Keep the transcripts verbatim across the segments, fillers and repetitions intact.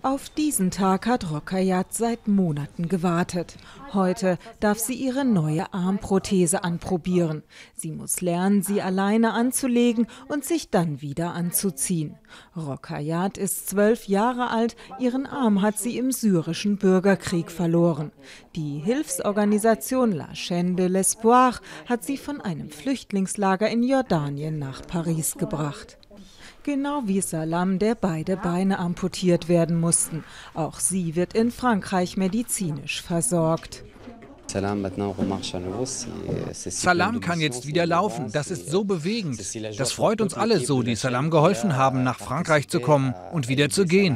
Auf diesen Tag hat Rokhayat seit Monaten gewartet. Heute darf sie ihre neue Armprothese anprobieren. Sie muss lernen, sie alleine anzulegen und sich dann wieder anzuziehen. Rokhayat ist zwölf Jahre alt, ihren Arm hat sie im syrischen Bürgerkrieg verloren. Die Hilfsorganisation La Chaîne de l'Espoir hat sie von einem Flüchtlingslager in Jordanien nach Paris gebracht. Genau wie Salam, der beide Beine amputiert werden mussten. Auch sie wird in Frankreich medizinisch versorgt. Salam kann jetzt wieder laufen. Das ist so bewegend. Das freut uns alle so, die Salam geholfen haben, nach Frankreich zu kommen und wieder zu gehen.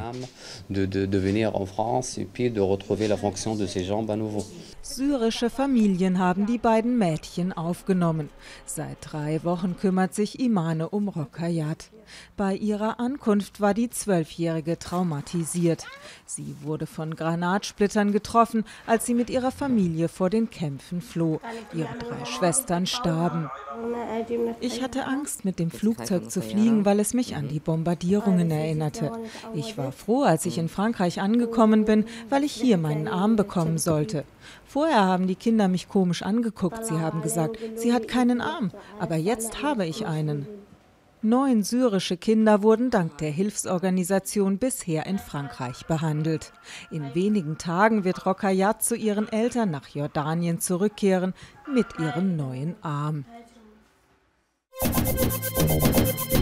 Syrische Familien haben die beiden Mädchen aufgenommen. Seit drei Wochen kümmert sich Imane um Rokhayat. Bei ihrer Ankunft war die Zwölfjährige traumatisiert. Sie wurde von Granatsplittern getroffen, als sie mit ihrer Familie vor den Kämpfen floh. Ihre drei Schwestern starben. Ich hatte Angst, mit dem Flugzeug zu fliegen, weil es mich an die Bombardierungen erinnerte. Ich war froh, als ich in Frankreich angekommen bin, weil ich hier meinen Arm bekommen sollte. Vorher haben die Kinder mich komisch angeguckt. Sie haben gesagt, sie hat keinen Arm, aber jetzt habe ich einen. Neun syrische Kinder wurden dank der Hilfsorganisation bisher in Frankreich behandelt. In wenigen Tagen wird Rokhayat zu ihren Eltern nach Jordanien zurückkehren mit ihrem neuen Arm.